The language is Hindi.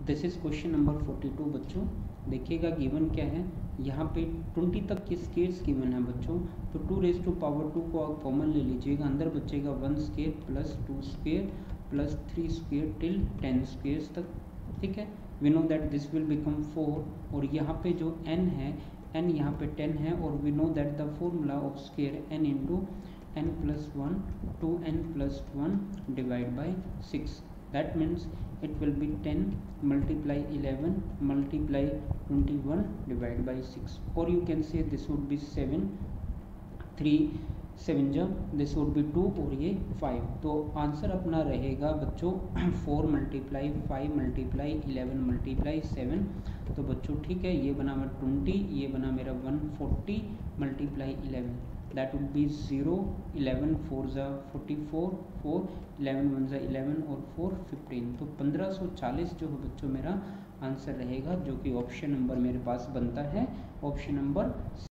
दिस इज क्वेश्चन नंबर 42 बच्चों। देखिएगा गिवन क्या है, यहाँ पे 20 तक के स्केयर्स गिवन है बच्चों। तो 2 को आप कॉमन ले लीजिएगा, अंदर बचेगा 1 square plus 2 square plus 3 square till 10 squares तक। ठीक है, we know that this will become 4, और यहाँ पे जो n है, n यहाँ पे 10 है, और we know that the formula of square n into n plus 1 two n plus 1 divide by 6। that means it will be 10 multiply 11 multiply 21 divided by 6, or you can say this would be 7, 3 7 जा this would be 2 और ये 5। तो आंसर अपना रहेगा बच्चों 4 मल्टीप्लाई 5 मल्टीप्लाई 11 मल्टीप्लाई 7। तो बच्चों ठीक है, ये बना मेरा 20, ये बना मेरा 140 मल्टीप्लाई 11, that would be 0, 11 4 जा 44, 4 11 1 जा 11 और 4 15। तो 1540 जो है बच्चों मेरा आंसर रहेगा, जो कि ऑप्शन नंबर मेरे पास बनता है, ऑप्शन नंबर